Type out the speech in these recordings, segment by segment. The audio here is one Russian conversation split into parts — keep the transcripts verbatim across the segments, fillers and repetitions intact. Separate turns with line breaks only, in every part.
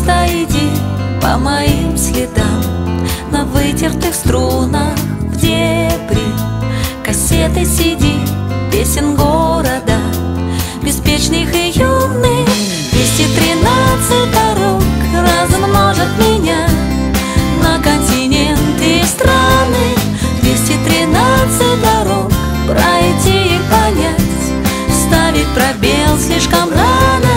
Просто иди по моим следам, на вытертых струнах в дебри кассеты сиди, песен города, беспечных и юных. Двести тринадцать дорог размножат меня на континенты и страны. Двести тринадцать дорог пройти и понять, ставить пробел слишком рано.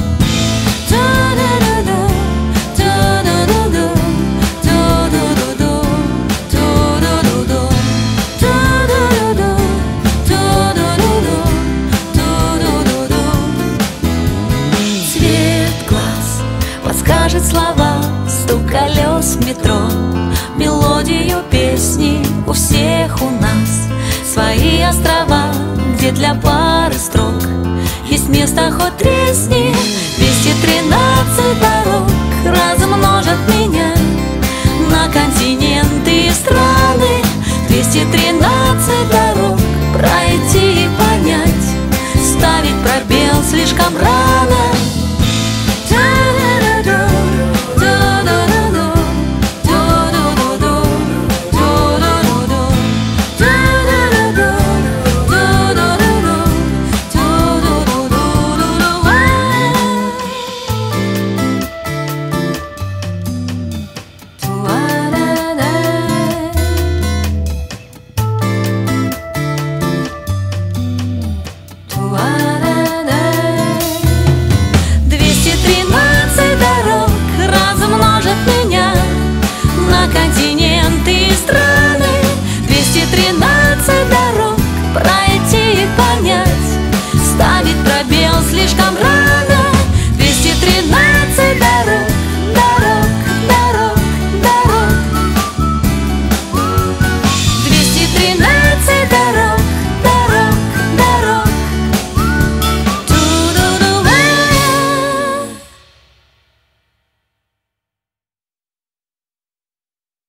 Скажет слова, стук колес в метро, мелодию песни у всех у нас. Свои острова, где для пары строк есть место, хоть тресни. Двести тринадцать дорог размножат меня на континенты и страны. Двести тринадцать дорог пройти и понять, ставить пробел слишком рано.